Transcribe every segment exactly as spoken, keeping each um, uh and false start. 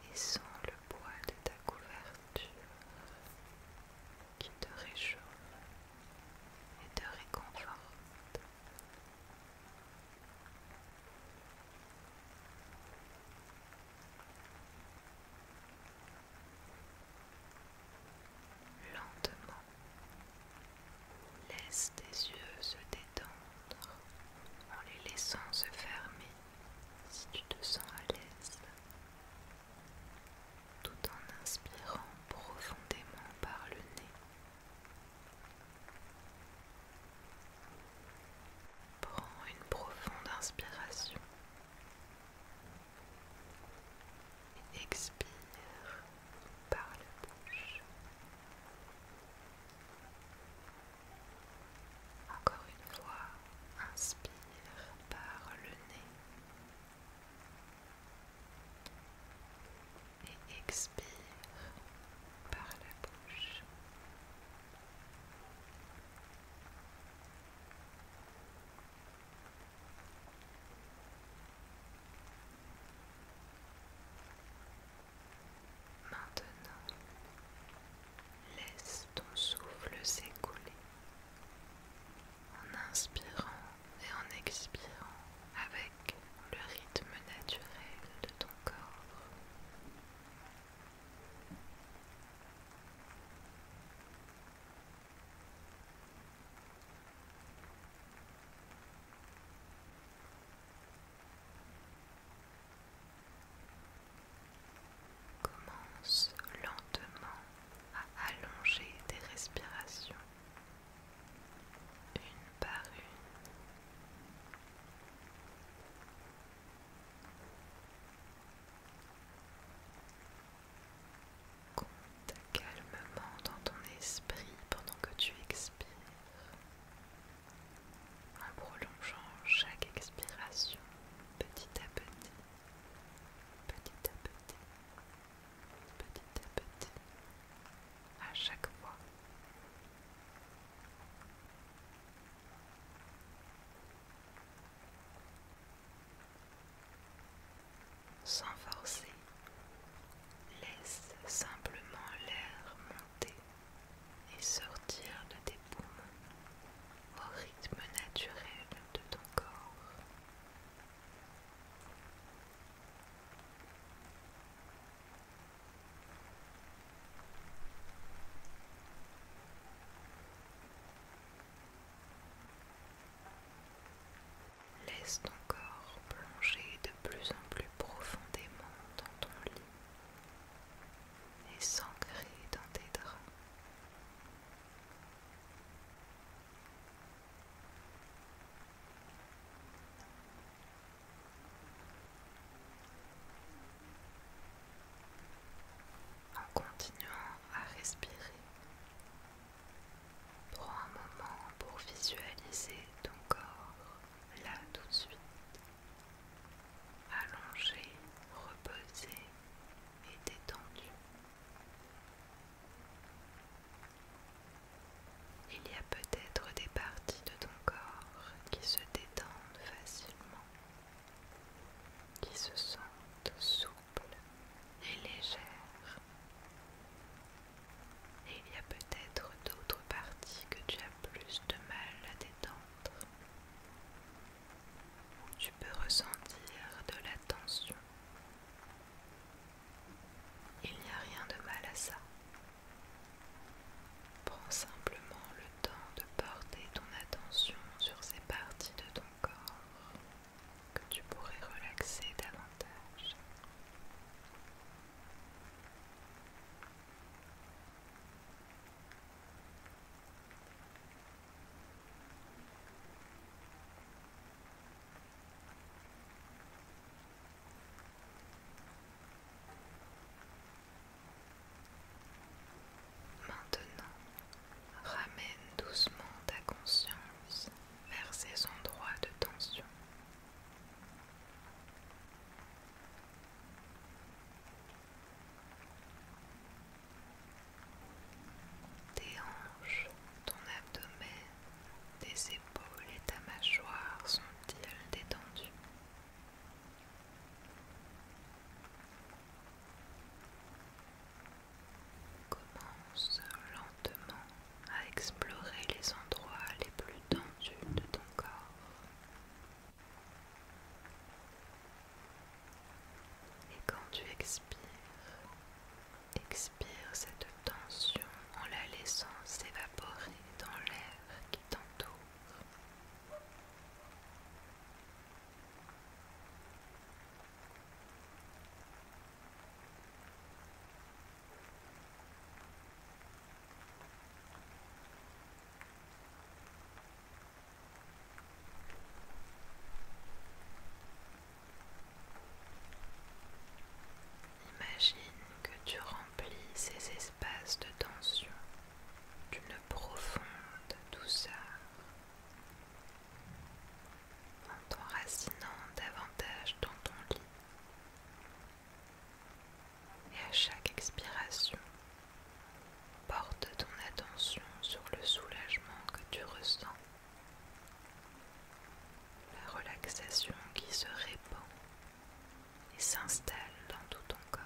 et sens le poids de ta couverture qui te réchauffe et te réconforte. Lentement, laisse tes yeux se détendre en les laissant se fermer si tu te sens à l'aise, tout en inspirant profondément par le nez. Prends une profonde inspiration et expire par la bouche. Encore une fois, inspire par le nez et expire par la bouche. Maintenant, laisse ton souffle s'écouler en inspirant et en expirant avec le rythme naturel de ton corps. Commence lentement à allonger tes respirations, une par une. Compte calmement dans ton esprit pendant que tu expires, en prolongeant chaque expiration petit à petit, petit à petit, petit à petit, à chaque fois. Sans forcer, laisse simplement l'air monter et sortir de tes poumons au rythme naturel de ton corps. Laisse ton corps plonger de plus en plus profondément dans ton lit et s'ancrer dans tes draps. En continuant à respirer, prends un moment pour visualiser ton corps là tout de suite. s'installe dans tout ton corps.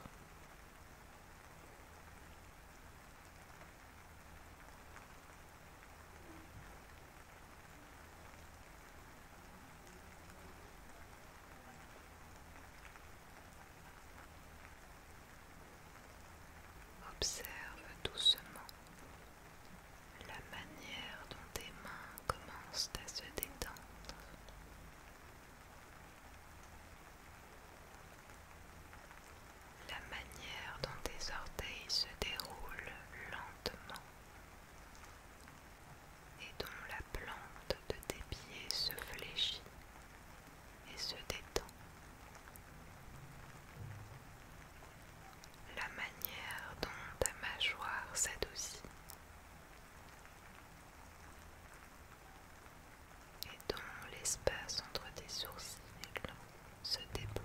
Observe doucement la manière dont tes mains commencent à se détendre. La manière dont tes orteils se déroulent lentement et dont la plante de tes pieds se fléchit et se détend. La manière dont ta mâchoire s'adoucit et dont l'espace entre tes sourcils se déploie.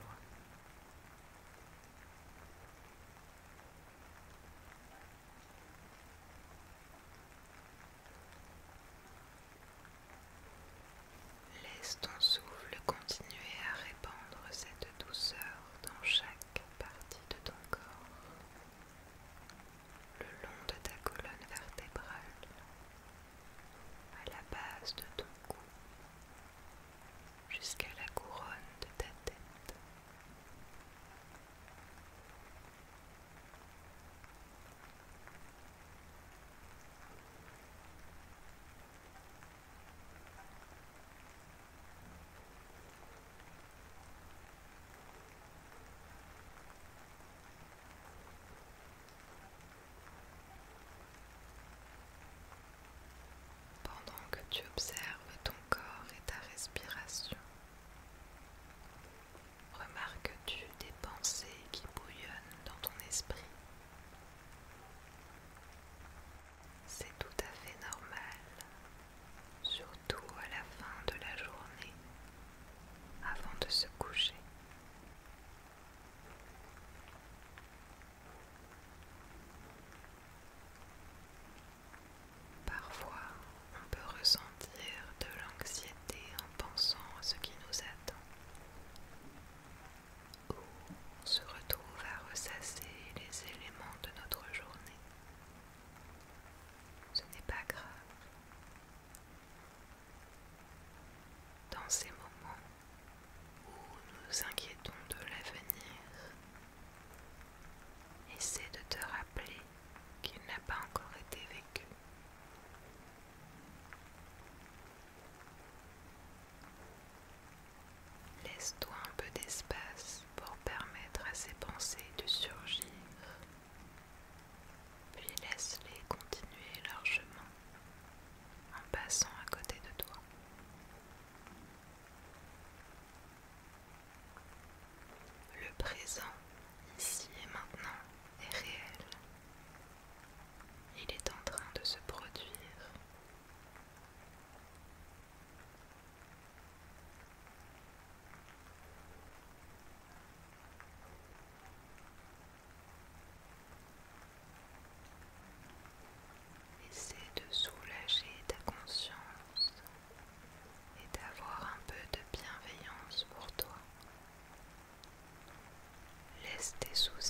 Laisse ton souffle continuer à répandre cette douceur dans chaque partie de ton corps, le long de ta colonne vertébrale, à la base de ton cou, jusqu'à la couronne de ta tête. Pendant que tu observes ton corps et ta respiration, remarques-tu des pensées qui bouillonnent dans ton esprit? C'est tout à fait normal, surtout à la fin de la journée, avant de se coucher. Parfois, on peut ressentir de l'anxiété en pensant à ce qui nous attend, ou on se retrouve à ressasser les éléments de notre journée. Ce n'est pas grave. Dans ces moments où nous nous inquiétons de l'avenir, essaie de te rappeler qu'il n'a pas encore été vécu. Laisse-toi un peu d'espace pour permettre à ces pensées de surgir, puis laisse-les continuer leur chemin en passant à côté de toi. Le présent, ici et maintenant, est réel. Il est en train de se produire. Essaie de soulager ta conscience et d'avoir un peu de bienveillance pour toi. Laisse tes soucis